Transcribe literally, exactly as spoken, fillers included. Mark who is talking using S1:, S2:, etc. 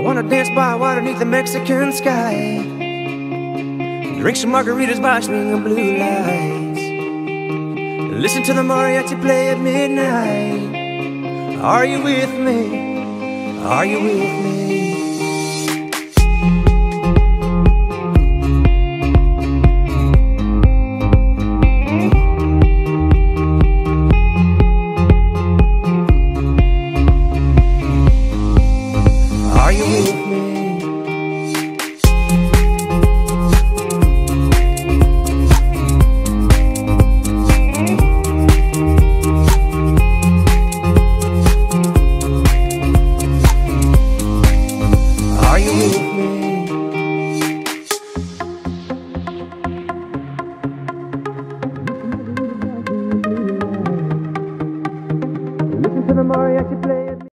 S1: wanna dance by water beneath the Mexican sky, drink some margaritas by swinging blue lights, listen to the mariachi play at midnight. Are you with me? Are you with me? Are you with me? Are you with me? Listen to the mariachi play.